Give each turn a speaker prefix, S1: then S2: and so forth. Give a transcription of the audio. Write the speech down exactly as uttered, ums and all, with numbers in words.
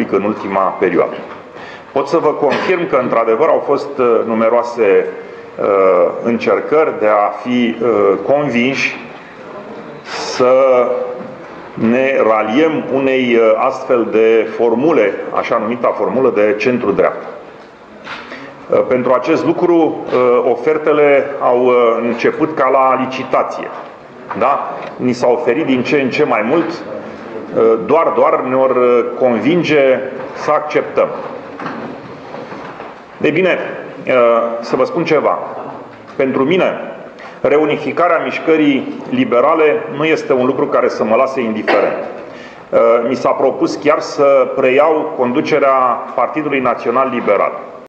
S1: public în ultima perioadă. Pot să vă confirm că, într-adevăr, au fost numeroase uh, încercări de a fi uh, convinși să ne raliem unei uh, astfel de formule, așa numita formulă de centru-dreapta. Uh, pentru acest lucru, uh, ofertele au uh, început ca la licitație. Da? Ni s-a oferit din ce în ce mai mult, uh, doar, doar ne-or convinge să acceptăm. Ei bine, să vă spun ceva. Pentru mine, reunificarea mișcării liberale nu este un lucru care să mă lase indiferent. Mi s-a propus chiar să preiau conducerea Partidului Național Liberal.